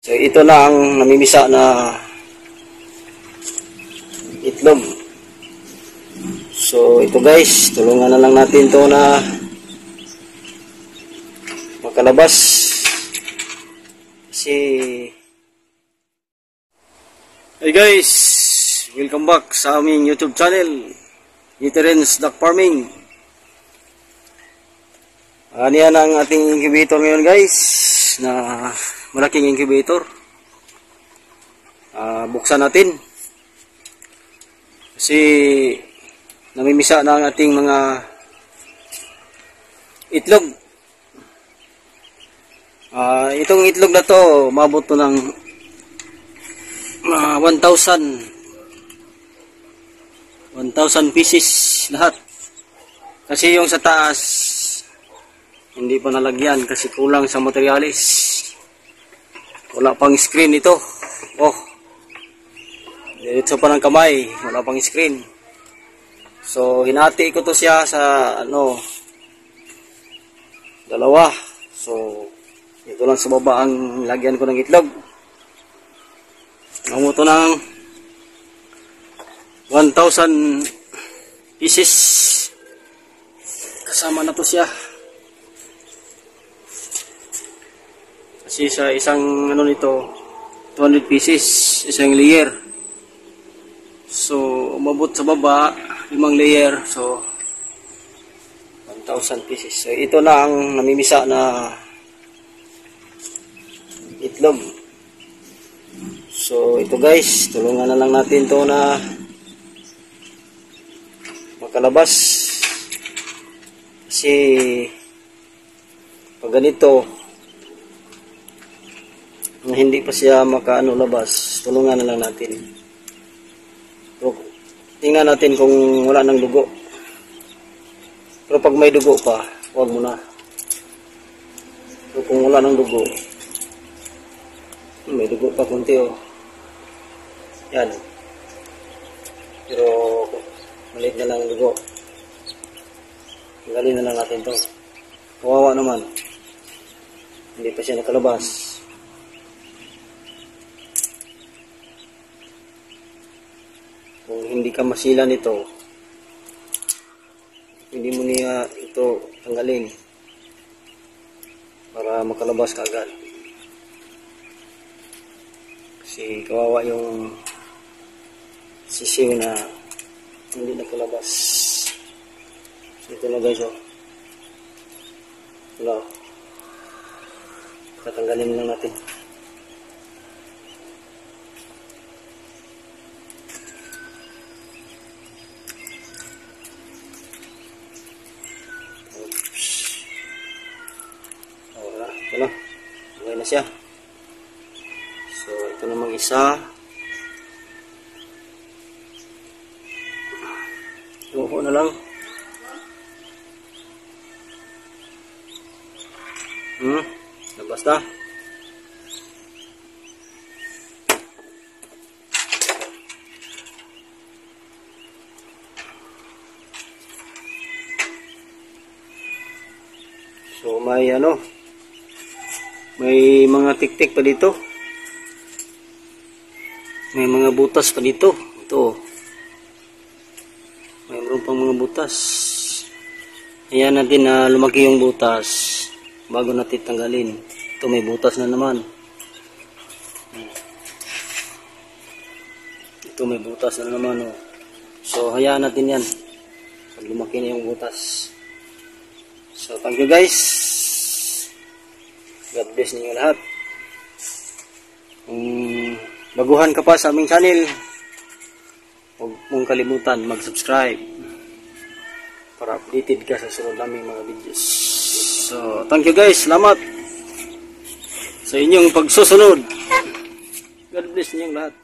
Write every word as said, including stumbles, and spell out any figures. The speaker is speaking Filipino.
So ito na ang namimisa na itlog. So ito guys, tulungan na lang natin to na makalabas. Kasi hey guys, welcome back sa aming YouTube channel, Uterence Duck Farming. Ano yan ang ating incubator ngayon guys, na malaking incubator. Uh, buksan natin kasi namimisa na ang ating mga itlog. Uh, itong itlog na to umabot to ng uh, one thousand pieces lahat, kasi yung sa taas hindi pa nalagyan kasi kulang sa materialis. Wala pang screen ito. Oh, diretso pa ng kamay, wala pang screen. So hinati ko to siya sa ano, dalawa. So ito lang sa baba ang lagyan ko ng itlog. Namuto ng one thousand pieces. Kasama na to siya. Kasi sa isang ano nito, two hundred pieces, isang layer. So umabot sa baba, limang layer. So one thousand pieces. So ito na ang namimisa na itlog. So ito guys, tulungan na lang natin to na makalabas. Kasi pag ganito na hindi pa siya makaano labas, tulungan na lang natin. So, tingnan natin kung wala ng dugo. Pero pag may dugo pa, huwag mo na. So, kung wala ng dugo, may dugo pa kunti oh. Yan. Pero maliit na lang ang dugo. Tanggalin na lang natin to. Kawawa naman. Hindi pa siya nakalabas. Kung hindi ka masila nito, hindi mo niya ito tanggalin para makalabas ka agad. Kasi kawawa yung sisiw na hindi nakalabas. So ito na guys oh. Wala. Tatanggalin lang natin. Ito na, okay na siya. So ito namang isa. Tuho na lang. Hmm, labas na. So may ano, may mga tik-tik pa dito. May mga butas pa dito. Ito. Mayroon pang mga butas. Ayan natin na lumaki yung butas bago natin tanggalin. Ito may butas na naman. Ito may butas na naman. Oh. So hayaan natin yan pag lumaki na yung butas. So thank you guys. God bless ninyo lahat. Kung baguhan ka pa sa aming channel, huwag mong kalimutan mag-subscribe para updated ka sa sunod naming mga videos. So, thank you guys. Salamat sa inyong pagsusunod. God bless ninyong lahat.